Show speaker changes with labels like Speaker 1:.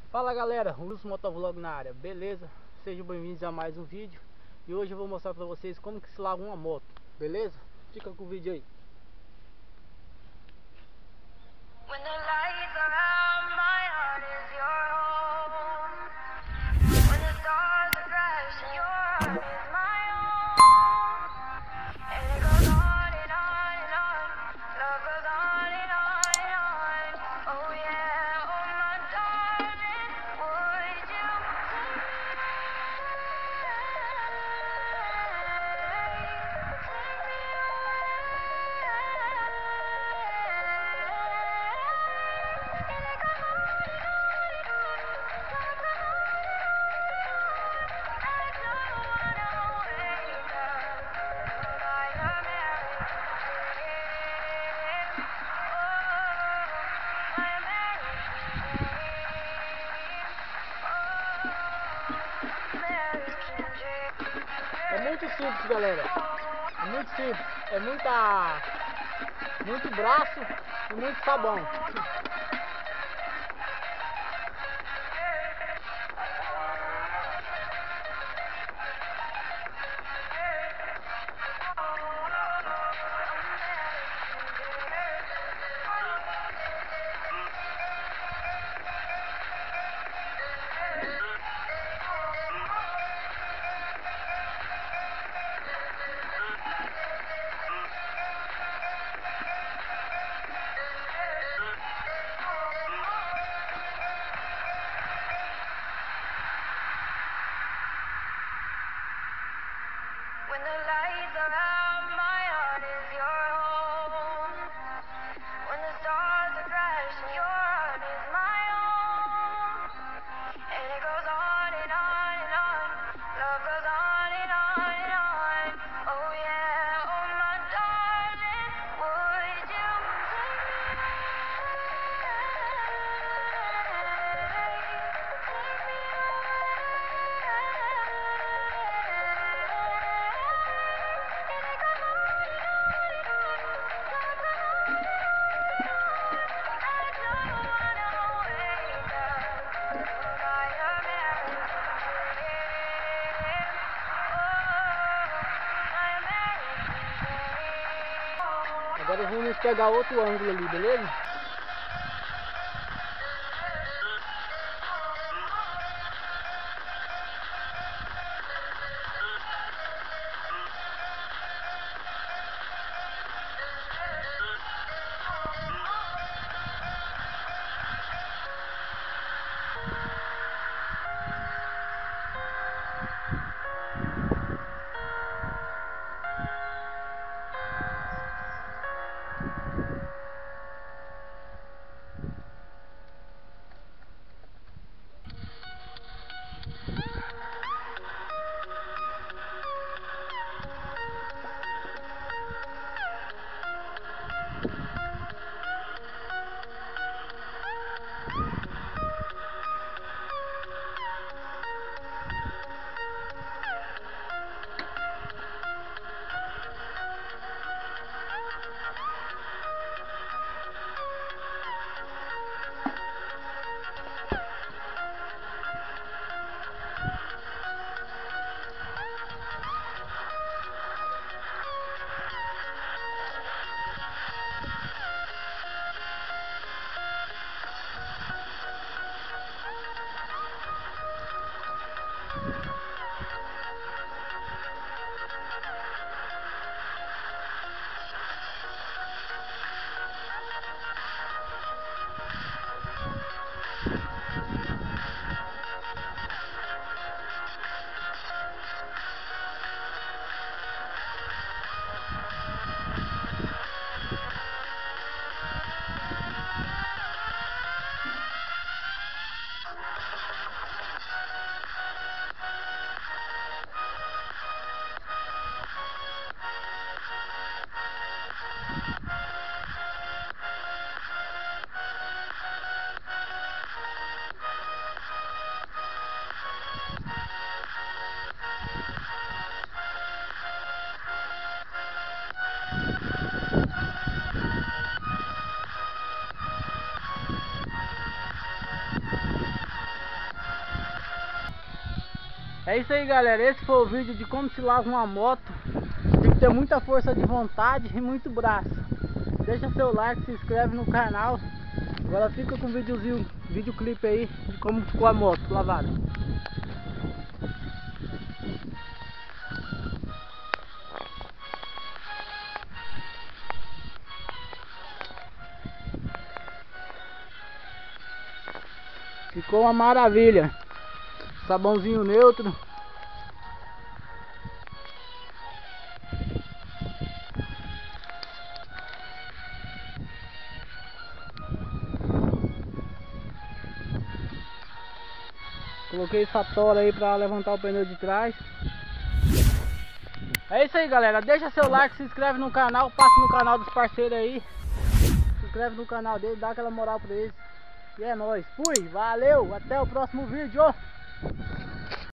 Speaker 1: Fala galera, Wilson Motovlog na área, beleza? Sejam bem-vindos a mais um vídeo. E hoje eu vou mostrar pra vocês como que se lava uma moto, beleza? Fica com o vídeo aí.
Speaker 2: When the lights are out, my heart is your home. When the stars are crashing, your heart is my own. And it goes on and on and on. Love goes on and on and on. Oh yeah, oh my darling, would you take me
Speaker 1: É muito simples, galera. É muito simples. É muito braço e muito sabão.
Speaker 2: When the lights are out, my heart is your home. When the stars are crashing, your heart is my own. And it goes on and on and on. Love goes on and on and on. Oh yeah, oh my darling, would you take me
Speaker 1: Agora vamos pegar outro ângulo ali, beleza? É isso aí, galera, esse foi o vídeo de como se lava uma moto. Tem que ter muita força de vontade e muito braço. Deixa seu like, se inscreve no canal. Agora fica com o videoclipe aí de como ficou a moto lavada. Ficou uma maravilha. Sabãozinho neutro. Coloquei essa tora aí pra levantar o pneu de trás. É isso aí, galera. Deixa seu like, se inscreve no canal, passa no canal dos parceiros aí. Se inscreve no canal dele, dá aquela moral pra eles. E é nóis. Fui, valeu, até o próximo vídeo.